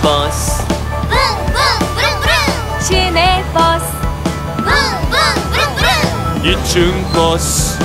버스. 붕붕붕붕 시내버스. 붕붕붕붕 2층 버스.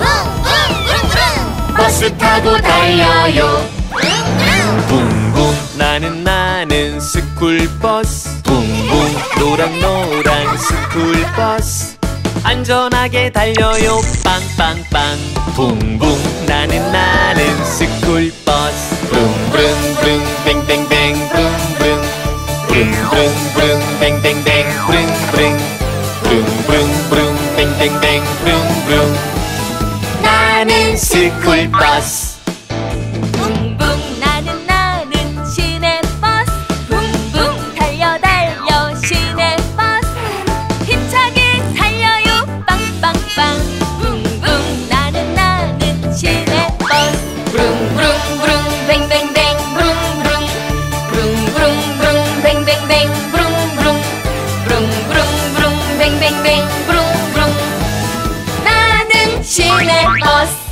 붕붕붕붕 버스 타고 달려요. 붕붕 나는 스쿨버스. 붕붕 노랑노랑 스쿨버스. 안전하게 달려요 빵빵빵. 붕붕 나는 스쿨버스. 브릉브릉브릉 뱅뱅뱅 브릉브릉. 브릉브릉브릉 뱅뱅뱅 브릉브릉. 브릉브릉브릉 뱅뱅뱅 브릉브릉. 나는 스쿨버스. 붕붕 나는 시내버스. 붕붕 달려 시내버스. 힘차게 달려요 빵빵빵. 붕붕 나는 시내버스. 브릉브릉브릉 뱅뱅뱅 브릉브릉. 브릉브릉브릉 뱅뱅뱅 브릉브릉. 브릉브릉브릉 뱅뱅뱅 브릉브릉. 나는 시내버스.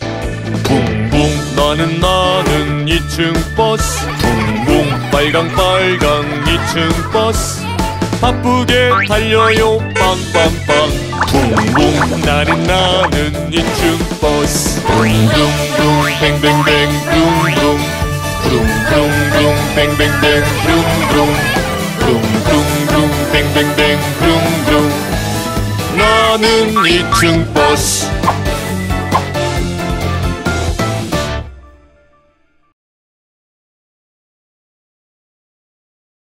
붕붕 나는 2층 버스. 붕붕 빨강 2층 버스. 바쁘게 달려요 빵빵빵. 붕붕 나는 2층 버스. 붕붕붕 뱅뱅뱅 붕붕. 붕붕붕 뱅뱅뱅 붕붕. 붕붕붕 뱅뱅뱅 붕붕. 나는 2층 버스.